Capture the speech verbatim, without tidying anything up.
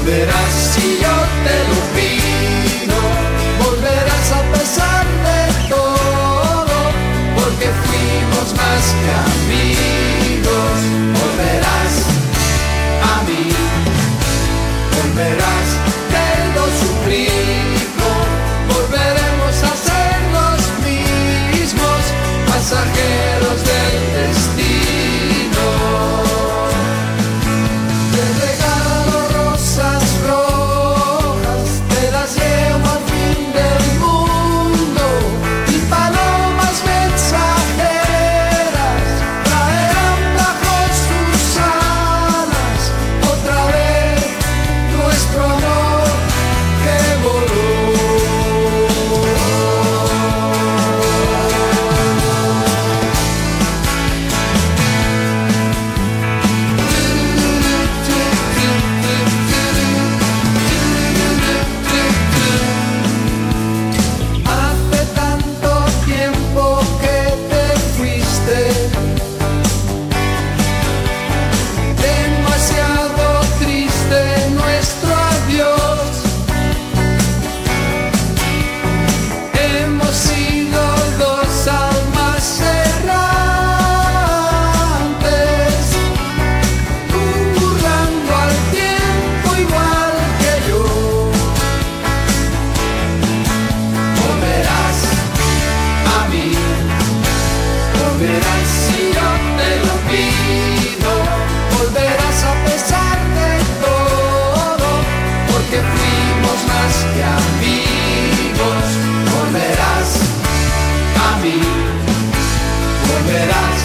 Volverás si yo te lo pido, volverás a pesar de todo, porque fuimos más que amigos. Volverás a mí, volverás, te lo suplico, volveremos a ser los mismos pasajeros del destino. Te regalo rosas rojas, te las llevo al fin del mundo, y palomas mensajeras traerán bajo sus alas otra vez nuestro amor que voló. Hace tanto tiempo que te fuiste, demasiado triste nuestro adiós. Hemos sido dos almas errantes, burlando al tiempo igual que yo. Volverás a mí, volverás si yo te lo pido, volverás a pesar de todo, porque fuimos más que amigos. Volverás a mí, volverás.